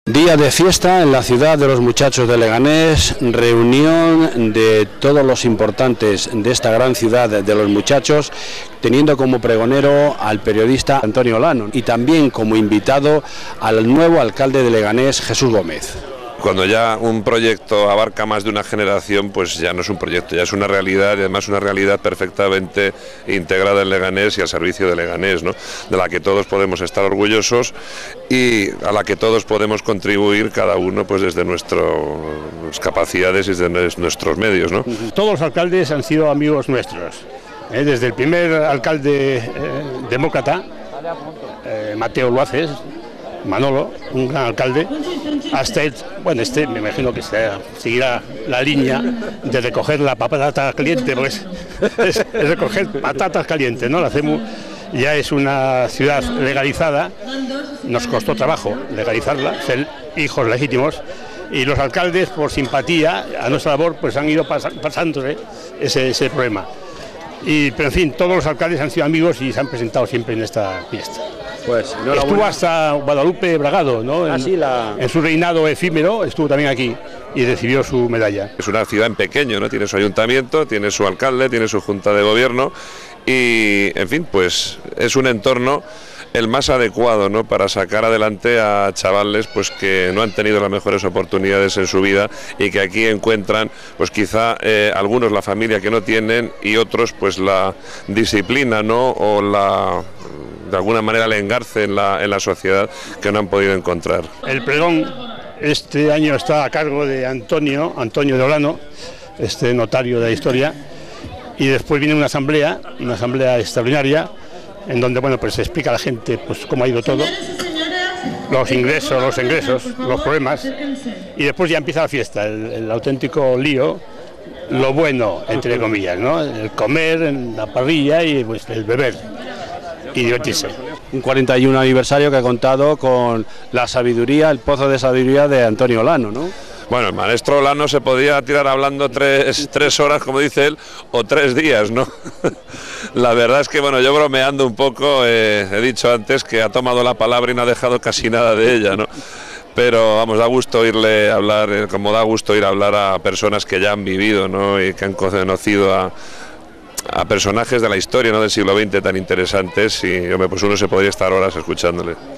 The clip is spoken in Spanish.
Día de fiesta en la ciudad de los muchachos de Leganés, reunión de todos los importantes de esta gran ciudad de los muchachos, teniendo como pregonero al periodista Antonio Olano y también como invitado al nuevo alcalde de Leganés, Jesús Gómez. Cuando ya un proyecto abarca más de una generación, pues ya no es un proyecto, ya es una realidad, y además una realidad perfectamente integrada en Leganés y al servicio de Leganés, ¿no? De la que todos podemos estar orgullosos y a la que todos podemos contribuir, cada uno pues desde nuestras capacidades y desde nuestros medios, ¿no? Todos los alcaldes han sido amigos nuestros, desde el primer alcalde demócrata, Mateo Luaces, Manolo, un gran alcalde, hasta este me imagino que seguirá la línea de recoger la patata caliente, pues es recoger patatas calientes, ¿no? La hacemos, ya es una ciudad legalizada, nos costó trabajo legalizarla, ser hijos legítimos, y los alcaldes, por simpatía a nuestra labor, pues han ido pasándose ese problema. Pero en fin, todos los alcaldes han sido amigos y se han presentado siempre en esta fiesta. Pues estuvo hasta Guadalupe Bragado, ¿no? En su reinado efímero estuvo también aquí y recibió su medalla. Es una ciudad en pequeño, ¿no? Tiene su ayuntamiento, tiene su alcalde, tiene su junta de gobierno y, en fin, pues es un entorno el más adecuado, ¿no? Para sacar adelante a chavales pues que no han tenido las mejores oportunidades en su vida y que aquí encuentran pues quizá algunos la familia que no tienen y otros pues la disciplina, ¿no? O de alguna manera el engarce en la sociedad que no han podido encontrar. El pregón este año está a cargo de Antonio de Olano, notario de la historia, y después viene una asamblea extraordinaria en donde pues se explica a la gente pues cómo ha ido todo, los ingresos, los problemas, y después ya empieza la fiesta, el auténtico lío, lo bueno entre comillas, ¿no? El comer en la parrilla y pues el beber y divertirse. Un 41 aniversario que ha contado con la sabiduría, el pozo de sabiduría de Antonio Olano, ¿no? Bueno, el maestro Olano se podía tirar hablando tres horas, como dice él, o 3 días, ¿no? La verdad es que, bueno, yo bromeando un poco, he dicho antes que ha tomado la palabra y no ha dejado casi nada de ella, ¿no? Pero, vamos, da gusto oírle hablar, como da gusto ir a hablar a personas que ya han vivido, ¿no? Y que han conocido a personajes de la historia, ¿no? Del siglo XX tan interesantes y, hombre, pues uno se podría estar horas escuchándole.